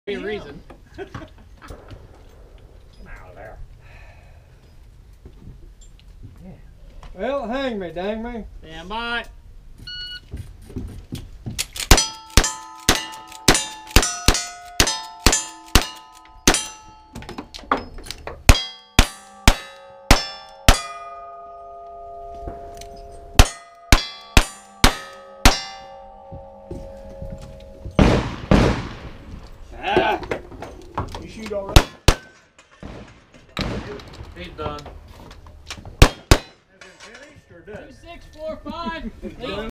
Be a reason. Come out of there. Yeah. Well, hang me, dang me. Stand by. You shoot already? He's done. Has it finished or done? 2, 6, 4, 5.